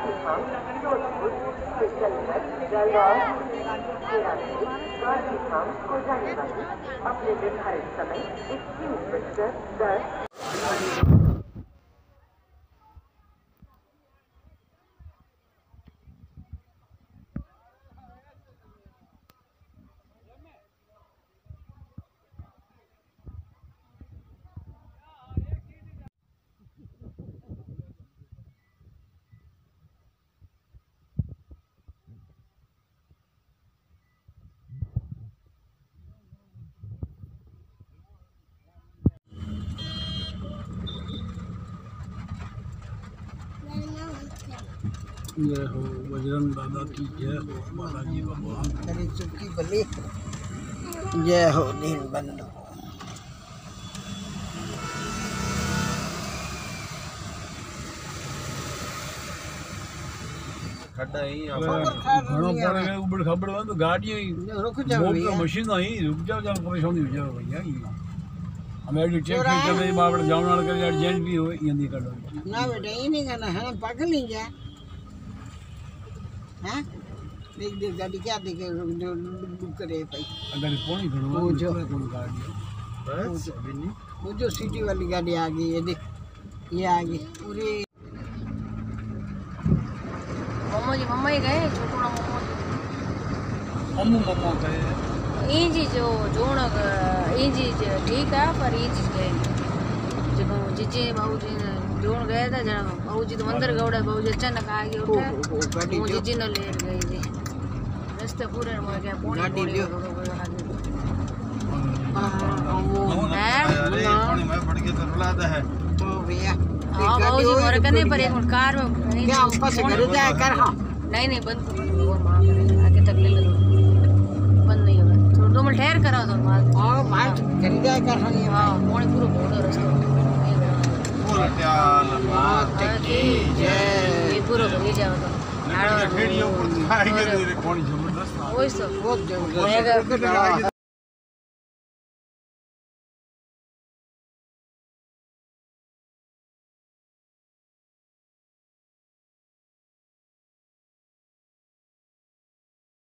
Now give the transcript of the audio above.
गांधीधाम, जोधपुर, फिसलगढ़, जालौर, गांधीधाम को जाने वाली अपने निर्धारित समय 21:10। जय हो बजरंग दादा की जय हो, बालाजी भगवान हरी चुपकी बली जय हो दीन बंधु। खड्डा ही घणो पड़े उबड़ खबड़ वन तो गाड़ियां ही रुक जाओ भैया, मशीन ही रुक जाओ, जब परेशानी हो जाओ भैया। हम एडी चेक कर रहे बाबड़ जावण वाला कर अर्जेंट भी हो यंदी कर ना बेटा ये नहीं करना है, पागल नहीं जा हैं। देख देख गाड़ी क्या देखे रुक करे भाई, अगर पौनी घणो वो जो कौन गाड़ी बस अभी नहीं, वो जो सिटी वाली गाड़ी आ गई, ये देख ये आ गई पूरी। मम्मा ही गए छोटू मम्मू गए इंजी जो जोण इंजी ठीक है, पर इंजी गए जब जीजे बाबूजी ने जोण गए थे जब बाबूजी तो मंदिर गौड़े, बाबूजी अचानक आ गए उठे वो जीजी ने ले गई जी रास्ते पूरे हो गया पौड़ी गाड़ी जो मैं पड़ के तो रुलाता है तो भैया। हां बाबूजी मोर कने पर एक कार में क्या ऊपर से घर जाए कर। हां नहीं बंद वो मां करे आगे तक ले लो, बंद नहीं होगा थोड़ा 2 मिनट ठहर करा दो मां। हां भाई घर जाए कर। हां मोने पूरा बोलो रास्ता ये पूरा भरी जाओ तो ठेड़ियों पर खाएंगे, कौन जबरदस्त वही सब बहुत जबरदस्त।